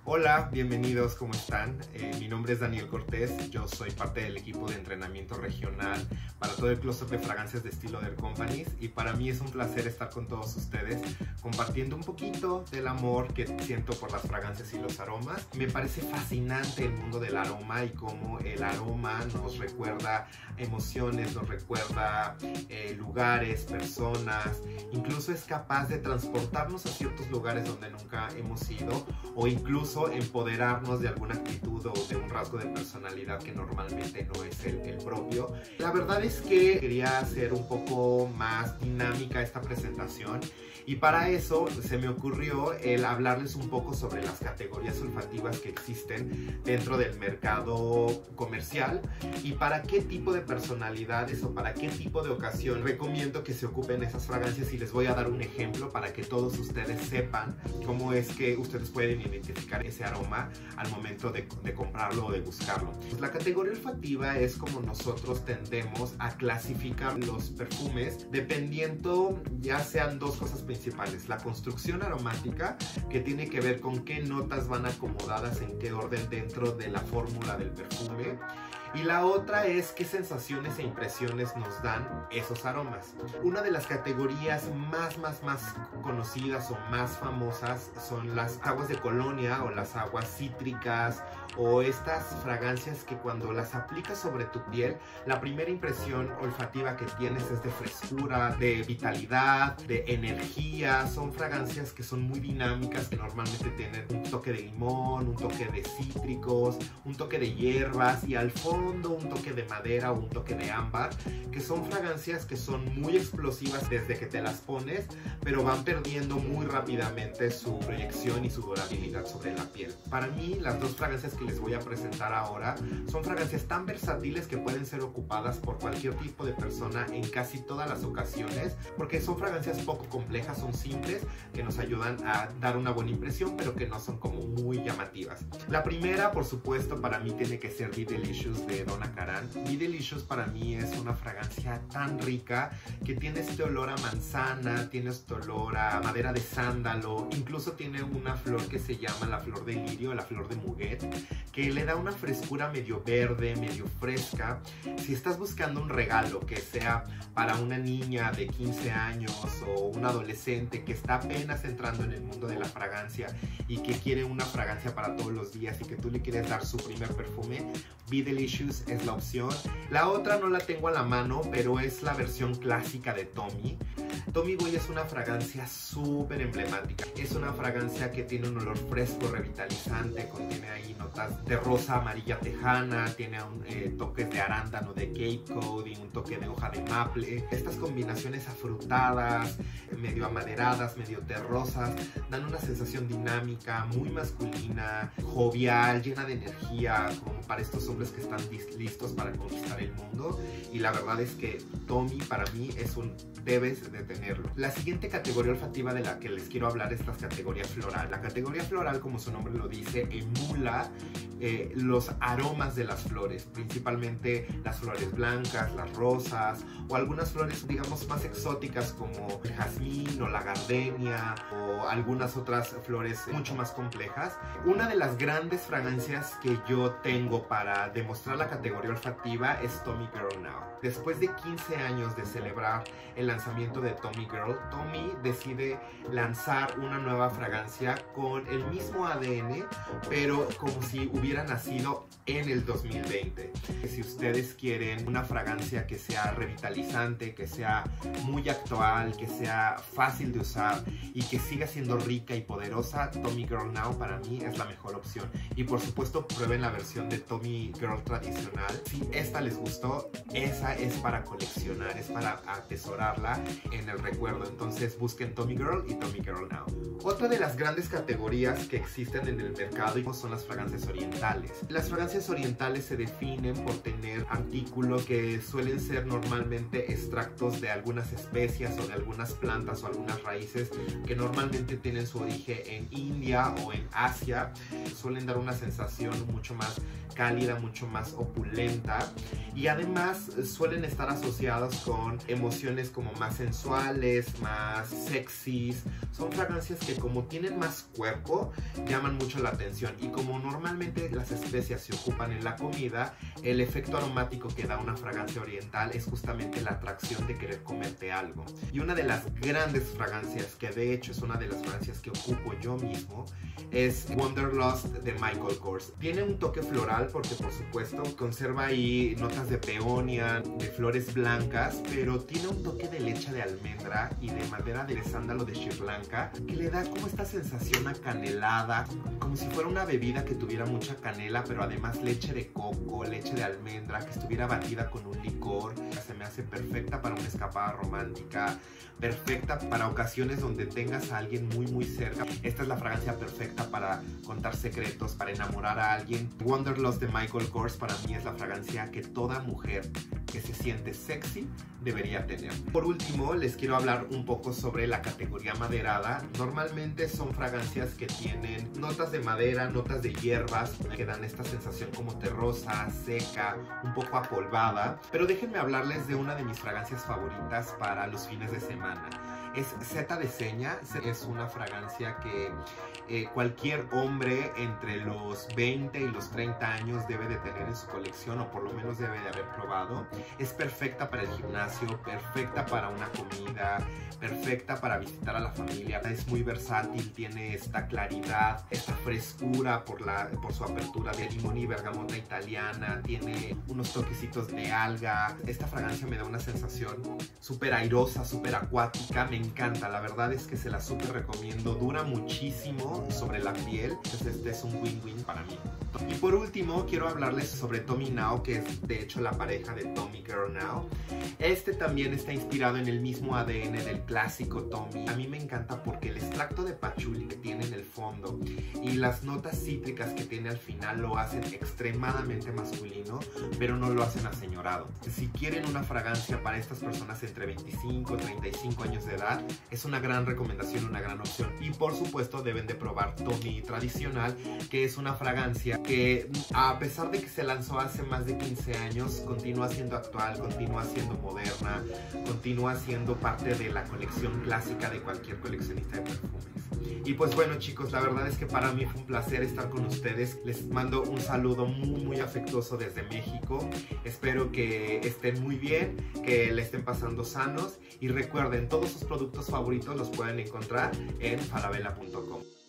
Hola, bienvenidos, ¿cómo están? Mi nombre es Daniel Cortés, yo soy parte del equipo de entrenamiento regional para todo el clúster de fragancias de estilo Other Companies y para mí es un placer estar con todos ustedes compartiendo un poquito del amor que siento por las fragancias y los aromas. Me parece fascinante el mundo del aroma y cómo el aroma nos recuerda emociones, nos recuerda lugares, personas, incluso es capaz de transportarnos a ciertos lugares donde nunca hemos ido o incluso empoderarnos de alguna actitud o de un rasgo de personalidad que normalmente no es el propio. La verdad es que quería hacer un poco más dinámica esta presentación y para eso se me ocurrió el hablarles un poco sobre las categorías olfativas que existen dentro del mercado comercial y para qué tipo de personalidades o para qué tipo de ocasión recomiendo que se ocupen esas fragancias, y les voy a dar un ejemplo para que todos ustedes sepan cómo es que ustedes pueden identificar ese aroma al momento de comprarlo o de buscarlo. Pues la categoría olfativa es como nosotros tendemos a clasificar los perfumes dependiendo, ya sean dos cosas principales: la construcción aromática, que tiene que ver con qué notas van acomodadas en qué orden dentro de la fórmula del perfume, y la otra es qué sensaciones e impresiones nos dan esos aromas. Una de las categorías más conocidas o más famosas son las aguas de colonia o las aguas cítricas, o estas fragancias que cuando las aplicas sobre tu piel, la primera impresión olfativa que tienes es de frescura, de vitalidad, de energía. Son fragancias que son muy dinámicas, que normalmente tienen un toque de limón, un toque de cítricos, un toque de hierbas y al fondo un toque de madera o un toque de ámbar, que son fragancias que son muy explosivas desde que te las pones, pero van perdiendo muy rápidamente su proyección y su durabilidad sobre la piel. Para mí, las dos fragancias que les voy a presentar ahora son fragancias tan versátiles que pueden ser ocupadas por cualquier tipo de persona en casi todas las ocasiones, porque son fragancias poco complejas, son simples, que nos ayudan a dar una buena impresión, pero que no son como muy llamativas. La primera, por supuesto, para mí tiene que ser Be Delicious de Donna Karan. Be Delicious para mí es una fragancia tan rica que tiene este olor a manzana, tiene este olor a madera de sándalo, incluso tiene una flor que se llama la flor de lirio, la flor de muguet, que le da una frescura medio verde, medio fresca. Si estás buscando un regalo que sea para una niña de 15 años o un adolescente que está apenas entrando en el mundo de la fragancia y que quiere una fragancia para todos los días y que tú le quieres dar su primer perfume, Be Delicious es la opción. La otra no la tengo a la mano, pero es la versión clásica de Tommy. Tommy Boy es una fragancia súper emblemática. Es una fragancia que tiene un olor fresco, revitalizante, contiene ahí notas de rosa amarilla tejana, tiene toques de arándano de Cape Cod y un toque de hoja de maple. Estas combinaciones afrutadas, medio amaderadas, medio terrosas, dan una sensación dinámica, muy masculina, jovial, llena de energía, como para estos hombres que están listos para conquistar el mundo. Y la verdad es que Tommy para mí es un debes de tenerlo. La siguiente categoría olfativa de la que les quiero hablar es la categoría floral. La categoría floral, como su nombre lo dice, emula los aromas de las flores, principalmente las flores blancas, las rosas o algunas flores, digamos, más exóticas como el jazmín o la gardenia o algunas otras flores mucho más complejas. Una de las grandes fragancias que yo tengo para demostrar la categoría olfativa es Tommy Girl Now. Después de 15 años de celebrar el lanzamiento de Tommy Girl, Tommy decide lanzar una nueva fragancia con el mismo ADN, pero como si hubiera nacido en el 2020. Si ustedes quieren una fragancia que sea revitalizante, que sea muy actual, que sea fácil de usar y que siga siendo rica y poderosa, Tommy Girl Now para mí es la mejor opción. Y por supuesto, prueben la versión de Tommy Girl tradicional. Si esta les gustó, esa es para coleccionar, es para atesorarla en el recuerdo. Entonces busquen Tommy Girl y Tommy Girl Now. Otra de las grandes categorías que existen en el mercado son las fragancias orientales. Las fragancias orientales se definen por tener artículos que suelen ser normalmente extractos de algunas especias o de algunas plantas plantas o algunas raíces que normalmente tienen su origen en India o en Asia. Suelen dar una sensación mucho más cálida, mucho más opulenta, y además suelen estar asociados con emociones como más sensuales, más sexys. Son fragancias que, como tienen más cuerpo, llaman mucho la atención, y como normalmente las especias se ocupan en la comida, el efecto aromático que da una fragancia oriental es justamente la atracción de querer comerte algo. Y una de las grandes fragancias, que de hecho es una de las fragancias que ocupo yo mismo, es Wanderlust de Michael Kors. Tiene un toque floral porque, por supuesto, conserva ahí notas de peonia, de flores blancas, pero tiene un toque de leche de almendra y de madera de sándalo de Sri Lanka, que le da como esta sensación acanelada, como si fuera una bebida que tuviera mucha canela, pero además leche de coco, leche de almendra, que estuviera batida con un licor. Se me hace perfecta para una escapada romántica, perfecta para ocasiones donde tengas a alguien muy cerca. Esta es la fragancia perfecta para contar secretos, para enamorar a alguien. Wanderlust de Michael Kors para mí es la fragancia que toda mujer que se siente sexy debería tener. Por último, les quiero hablar un poco sobre la categoría maderada. Normalmente son fragancias que tienen notas de madera, notas de hierbas, que dan esta sensación como terrosa, seca, un poco apolvada. Pero déjenme hablarles de una de mis fragancias favoritas para los fines de semana. Es Zeta de Seña. Es una fragancia que cualquier hombre entre los 20 y los 30 años debe de tener en su colección, o por lo menos debe de haber probado. Es perfecta para el gimnasio, perfecta para una comida, perfecta para visitar a la familia. Es muy versátil, tiene esta claridad, esta frescura por su apertura de limón y bergamota italiana, tiene unos toquecitos de alga. Esta fragancia me da una sensación súper airosa, súper acuática. Me encanta, la verdad es que se la súper recomiendo. Dura muchísimo sobre la piel, entonces este es un win-win para mí. Y por último, quiero hablarles sobre Tommy Now, que es de hecho la pareja de Tommy Girl Now. Este también está inspirado en el mismo ADN del clásico Tommy. A mí me encanta porque el extracto de patchouli que tiene en el fondo y las notas cítricas que tiene al final lo hacen extremadamente masculino, pero no lo hacen aseñorado. Si quieren una fragancia para estas personas entre 25 y 35 años de edad, es una gran recomendación, una gran opción. Y por supuesto deben de probar Tommy Tradicional, que es una fragancia que, a pesar de que se lanzó hace más de 15 años, continúa siendo actual, continúa siendo moderna, continúa siendo parte de la colección clásica de cualquier coleccionista de perfumes. Y pues bueno, chicos, la verdad es que para mí fue un placer estar con ustedes. Les mando un saludo muy afectuoso desde México. Espero que estén muy bien, que le estén pasando sanos, y recuerden, todos sus productos favoritos los pueden encontrar en falabella.com.